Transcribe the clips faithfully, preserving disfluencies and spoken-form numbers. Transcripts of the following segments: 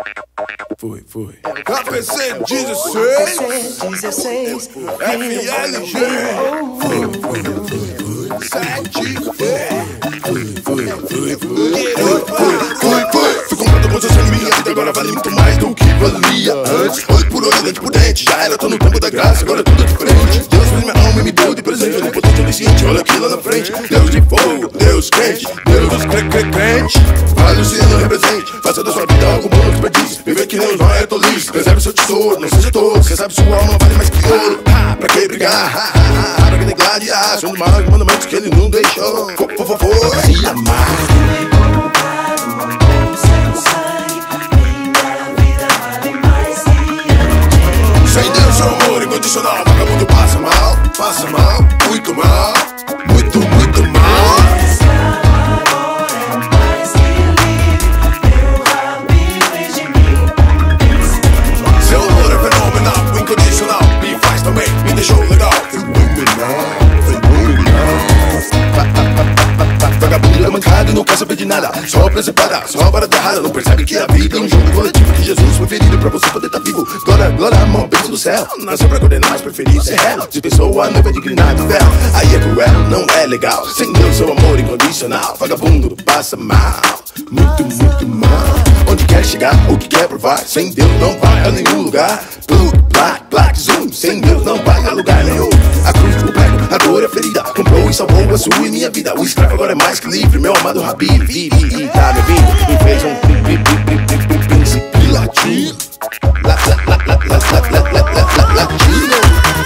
Foi, foi. K P C dezesseis, F L G, sete, foi, foi, foi, foi, foi. Fui comprando coisas em minha vida, agora vale muito mais do que valia antes. Olho por olho, dente por dente, já era, tô no tempo da graça, agora é tudo diferente. Deus fez minha alma e me deu de presente, onipotente, onisciente, olha aqui lá na frente. Deus de fogo, Deus quente, Deus cre cre crente. Vale o ciano represente, faça da sua vida algo bom, não desperdice. Viver que nem os não é tolice, preserve seu tesouro, não seja todo. Cê sabe sua alma vale mais que ouro. Ah, pra que brigar? Ah, ah, ah, pra que degladiar? Sendo mais mandamentos que ele não deixou. Fo, fo, fo, fo, se amar. Sem Deus, seu amor incondicional, vagabundo passa mal, passa mal, muito mal, muito, muito mal. Seu amor é fenomenal, incondicional, me faz também, me deixou legal. Fenomenal, fenomenal. Vagabundo é mancado e não quer saber de nada, só pra separar, só para dar errada. Não percebe que a vida é um jogo coletivo, que Jesus foi ferido pra você poder tá vivo. Glória, glória, amor, bênção do céu. Nasceu pra condenar, mas preferi ser réu. Dispensou a noiva de grinado véu. Aí é cruel, não é legal. Sem Deus, seu amor incondicional, vagabundo passa mal, muito, muito mal. Onde quer chegar, o que quer provar, sem Deus não vai a nenhum lugar. Tudo, black, black, zoom, sem Deus não vai a lugar nenhum. A cruz, o prego, a dor e a ferida, comprou e salvou a sua e minha vida. O escravo agora é mais que livre, meu amado Rabi, vi, vi, tá me ouvindo? E fez um príncipe latino, la, la, la, la, la, la, la, la, la, latino.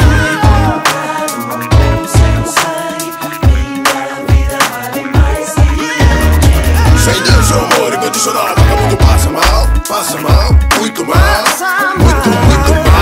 Sem Deus, seu amor incondicional, vagabundo passa mal, passa mal, muito mal, muito, muito mal.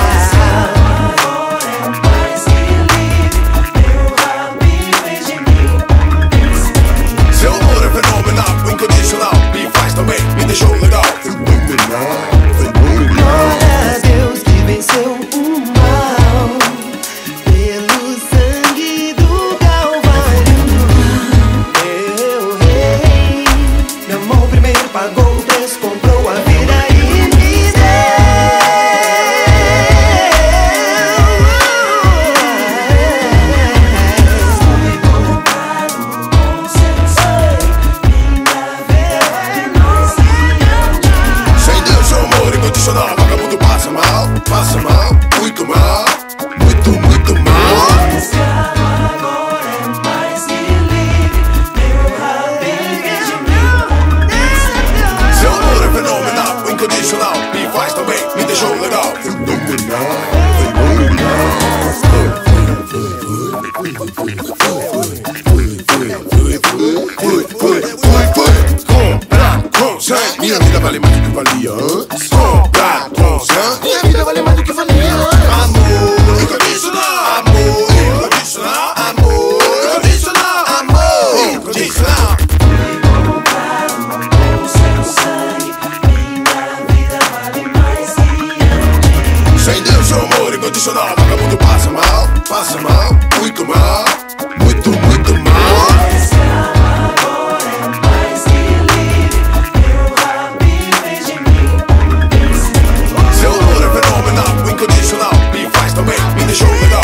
Seu amor é fenomenal, incondicional, me faz também, me deixou legal. Fenomenal, fenomenal. Glória a Deus que venceu o mal pelo sangue do Calvário. Eu rei, meu amor primeiro pagou o preço, comprou a vida e me deu. Fui comprado com seu sangue, minha vida é mais que Sem Deus, seu amor incondicional, vagabundo passa mal, passa mal, muito mal, muito, muito mal. escravo agora é mais que livre, meu Rabi redimiu. Seu amor é fenomenal, incondicional, me faz também, me deixou legal. Fenomenal, fenomenal. Foi, foi, foi, foi. Comprar com sangue, minha vida vale mais do que valia antes. Comprar com sangue, minha vida vale mais do que valia antes. Amor incondicional, amor incondicional, amor incondicional, amor incondicional. Sem Deus, seu amor incondicional, vagabundo passa mal, passa mal, muito mal, muito, muito mal. Seu amor é fenomenal, incondicional, me faz também, me deixou legal.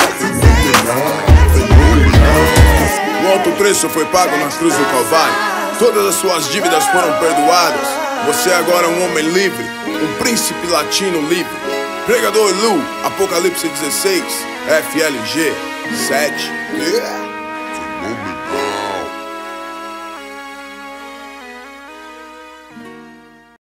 O alto preço foi pago na cruz do Calvário, todas as suas dívidas foram perdoadas. Você agora é um homem livre, um príncipe latino livre. Pregador Lu, Apocalipse dezesseis, F L G sete. Yeah.